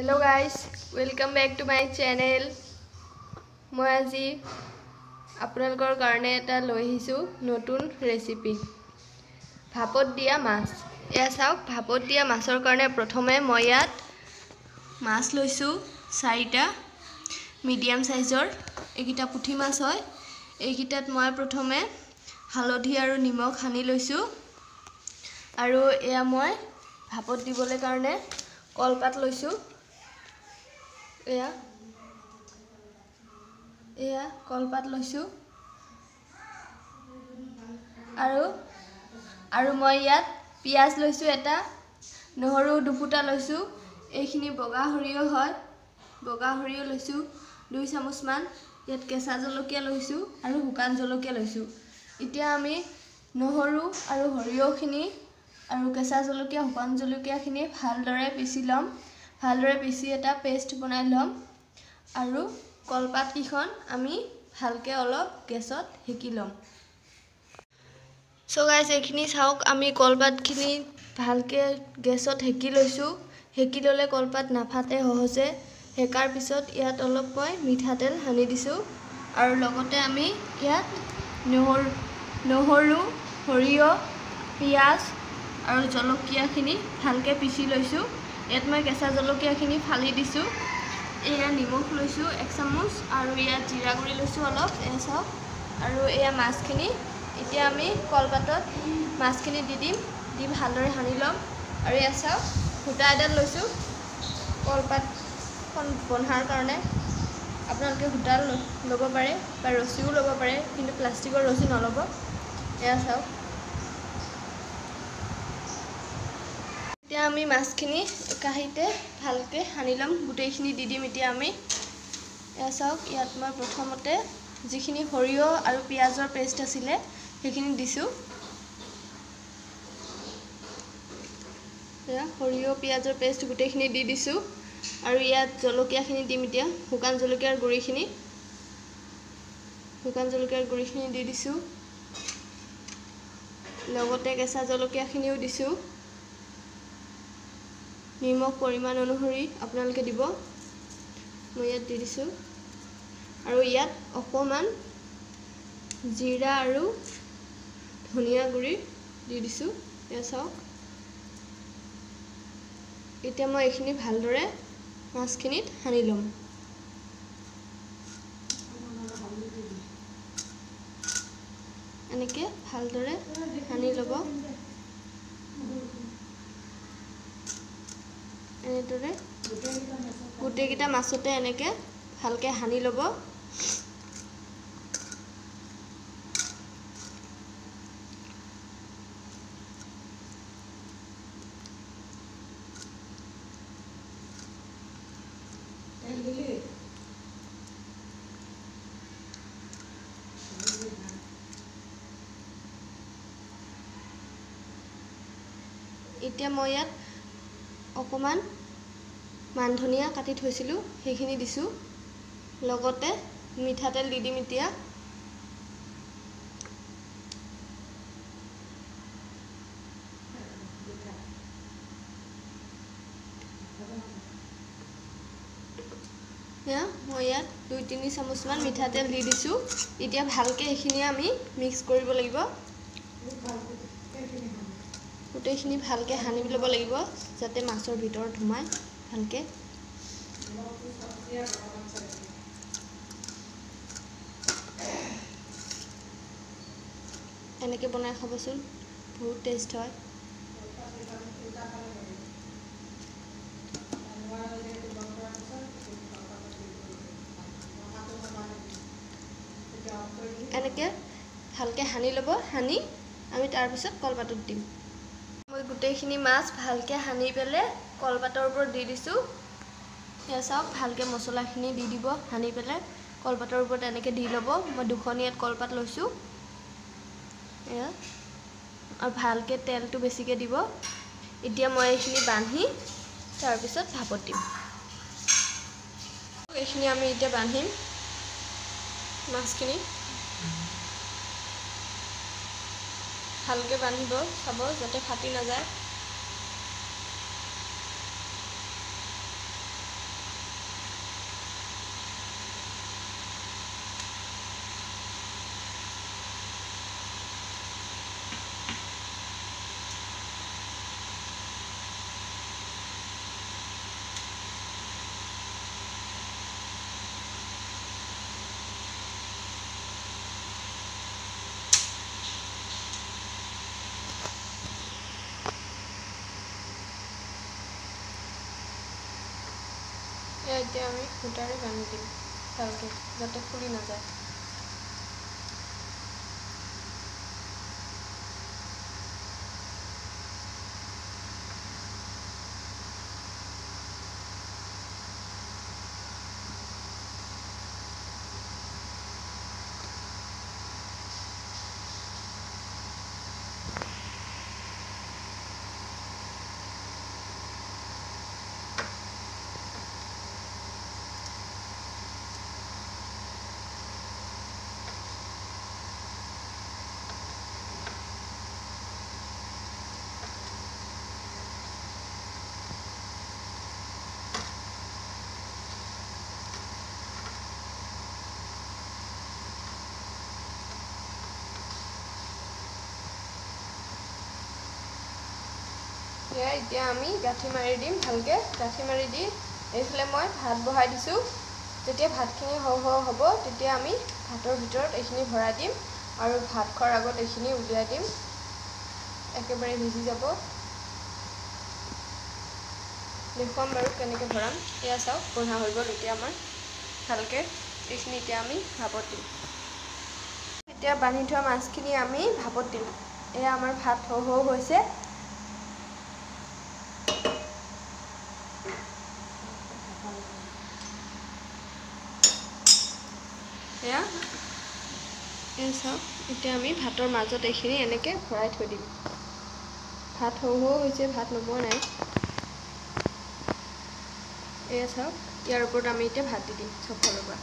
Hello guys, welcome back to my channel. মই আজি আপোনালোকৰ কাৰণে এটা লৈ আহিছো নতুন ৰেচিপি ভাপত দিয়া মাছ। এয়া চাওক ভাপত দিয়া মাছৰ কাৰণে প্ৰথমে মই ইয়াত মাছ লৈছো 4টা মিডিয়াম সাইজৰ। এইকিটা পুঠি মাছ হয়। এইকিটাত মই প্ৰথমে হালধি আৰু নিমখ সানি লৈছো আৰু এয়া মই ভাপত দিবলৈ কাৰণে কলপাত লৈছো। এয়া কলপাত লৈছো আৰু মই ইয়াত পিয়াজ লৈছো এটা, নহৰু দুফুটা লৈছো। এইখিনি বগা সৰিয়হ হয়, বগা সৰিয়হ লৈছো 2 চামুচ মান। ইয়াত কেঁচা জলকীয়া লৈছো আৰু শুকান জলকীয়া লৈছো। এতিয়া আমি নহৰু আৰু সৰিয়হখিনি আৰু কেঁচা জলকীয়া শুকান জলকীয়াখিনি ভালদৰে পিছি লম। ভালদৰে পিছি এটা পেষ্ট বনাই লম আৰু কলপাত কিখন আমি ভালকে অলপ গেছত হেকি লম। সো গাইস এইখিনি চাওক আমি কলপাতখিনি ভালকে গেছত হেকি লৈছো। হেকি ললে কলপাত নাফাটে সহজে। হেকাৰ পিছত ইয়াত অলপ মই মিঠাতেল সানি দিছো আৰু লগতে আমি ইয়াত নহৰু সৰিয়হ পিয়াজ আৰু জলকীয়াখিনি ভালকে পিছি লৈছো। ইয়াত মই কেঁচা জলকীয়াখিনি ফালি দিছো। এয়া নিমখ লৈছো 1 চামুচ আৰু ইয়াত জিৰা গুৰি লৈছো অলপ। এয়া চাওক আৰু এয়া মাছখিনি এতিয়া আমি কলপাতত মাছখিনি দি ভালদৰে সানি লম। আৰু এয়া চাওক ফুটা এডাল লৈছো কলপাতখন বন্ধাৰ কাৰণে। আপোনালোকে ফুটা ল'ব পাৰে বা ৰছিও ল'ব পাৰে, কিন্তু প্লাষ্টিকৰ ৰছি নল'ব। এয়া চাওক এতিয়া আমি মাছখিনি কাহিতে ভালকে সানি লম। গোটেইখিনি দিম এতিয়া আমি। এয়া চাওক ইয়াত মই প্ৰথমতে যিখিনি সৰিয়হ আৰু পিয়াজৰ পেষ্ট আছিলে সেইখিনি দিছো। এয়া সৰিয়হ পিয়াজৰ পেষ্ট গোটেইখিনি দিছো আৰু ইয়াত জলকীয়াখিনি দিম এতিয়া। শুকান জলকীয়াৰ গুৰিখিনি দি দিছো। লগতে কেঁচা জলকীয়াখিনিও দিছো। নিমখ পৰিমাণ অনুসৰি আপোনালোকে দিব। মই ইয়াত দি দিছো আৰু ইয়াত অকমান জিৰা আৰু ধনিয়া গুৰি দি দিছো। এয়া চাওক এতিয়া মই এইখিনি ভালদৰে মাছখিনিত সানি লম। এনেকে ভালদৰে সানি ল'ব। এনেদৰে গোটেইকেইটা মাছতে এনেকে ভালকে সানি ল'ব। এতিয়া মই ইয়াত অকমান মান ধনিয়া কাটি থৈছিলো সেইখিনি দিছো। লগতে মিঠাতেল দিম এতিয়া। মই ইয়াত 2-3 চামুচ মান মিঠাতেল দি দিছো। এতিয়া ভালকে এইখিনি আমি মিক্স কৰিব লাগিব। গোটেইখিনি ভালকে সানি ল'ব লাগিব যাতে মাছৰ ভিতৰত সোমায় ভালকে। এনেকে বনাই খাবচোন, বহুত টেষ্ট হয়। এনেকে ভালকে সানি ল'ব। সানি আমি তাৰ পিছত কলপাতত দিম। মই গোটেইখিনি মাছ ভালকে সানি পেলে কলপাতৰ ওপৰত দি দিছো। এয়া চাওক ভালকে মছলাখিনি দি দিব সানি পেলে কলপাতৰ ওপৰত এনেকে দি ল'ব। মই 2খন ইয়াত কলপাত লৈছো। এয়া আৰু ভালকে তেলটো বেছিকে দিব। এতিয়া মই এইখিনি বান্ধি তাৰ পিছত ভাপত দিম। এইখিনি আমি এতিয়া বান্ধিম মাছখিনি। ভালকে বান্ধিব চাব যাতে ফাটি নাযায়। এতিয়া আমি সূতাৰে বান্ধি দিম ভালকৈ যাতে খুলি নাযায়। এতিয়া আমি গাঁঠি মাৰি দিম ভালকৈ। গাঁঠি মাৰি দি এইফালে মই ভাত বহাই দিছোঁ। যেতিয়া ভাতখিনি হ'ব তেতিয়া আমি ভাতৰ ভিতৰত এইখিনি ভৰাই দিম আৰু ভাত খোৱাৰ আগত এইখিনি উলিয়াই দিম, একেবাৰে ভিজি যাব। দেখুৱাম বাৰু কেনেকৈ ভৰাম। এয়া চাওক বন্ধা হৈ গ'ল এতিয়া আমাৰ ভালকৈ। এইখিনি এতিয়া আমি ভাপত দিম। এতিয়া বান্ধি থোৱা মাছখিনি আমি ভাপত দিম। এয়া আমাৰ ভাত হৌ হৈছে। এয়া চাওক এতিয়া আমি ভাতৰ মাজত এইখিনি এনেকৈ ভৰাই থৈ দিম। ভাত হৌ হৈছে, ভাত নমোৱা নাই। এয়া চাওক ইয়াৰ ওপৰত আমি এতিয়া ভাত দি দিম চবফালৰ পৰা।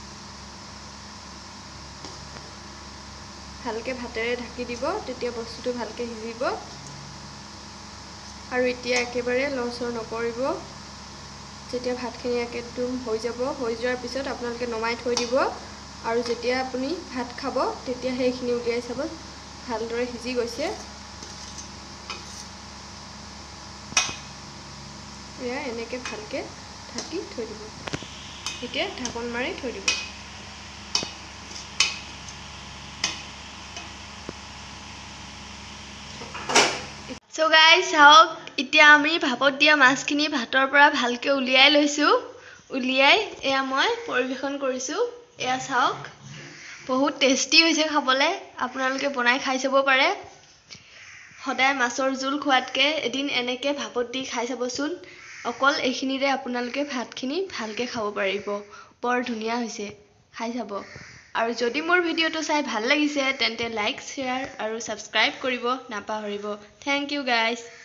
ভালকৈ ভাতেৰে ঢাকি দিব, তেতিয়া বস্তুটো ভালকৈ সিজিব। আৰু এতিয়া একেবাৰে লৰচৰ নকৰিব। যেতিয়া ভাতখিনি একদম হৈ যাব, হৈ যোৱাৰ পিছত আপোনালোকে নমাই থৈ দিব। আৰু যেতিয়া আপুনি ভাত খাব তেতিয়া সেইখিনি উলিয়াই চাব ভালদৰে সিজি গৈছে। এয়া এনেকৈ ভালকৈ ঢাকি থৈ দিব। এতিয়া ঢাকন মাৰি থৈ দিব। চ' গাইজ চাওক এতিয়া আমি ভাপত দিয়া মাছখিনি ভাতৰ পৰা ভালকৈ উলিয়াই লৈছোঁ। উলিয়াই এয়া মই পৰিৱেশন কৰিছোঁ। এয়া চাওক বহুত টেষ্টি হৈছে খাবলৈ। আপোনালোকে বনাই খাই চাব পাৰে। সদায় মাছৰ জোল খোৱাতকৈ এদিন এনেকৈ ভাপত দি খাই চাবচোন। অকল এইখিনিৰে আপোনালোকে ভাতখিনি ভালকৈ খাব পাৰিব। বৰ ধুনীয়া হৈছে, খাই চাব। আৰু যদি মোৰ ভিডিঅ'টো চাই ভাল লাগিছে তেন্তে লাইক, শ্বেয়াৰ আৰু ছাবস্ক্ৰাইব কৰিব নাপাহৰিব। Thank you guys.